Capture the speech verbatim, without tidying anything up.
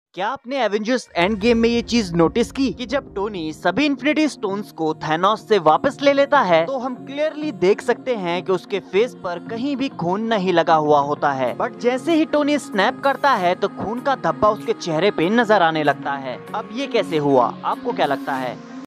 क्या आपने Avengers end game में ये चीज नोटिस की कि जब टोनी सभी इन्फिनिटी स्टोन्स को थैनोस से वापस ले लेता है तो हम क्लियरली देख सकते हैं कि उसके फेस पर कहीं भी खून नहीं लगा हुआ होता है। बट जैसे ही टोनी स्नैप करता है तो खून का धब्बा उसके चेहरे पे नजर आने लगता है। अब ये कैसे हुआ, आपको क्या लगता है?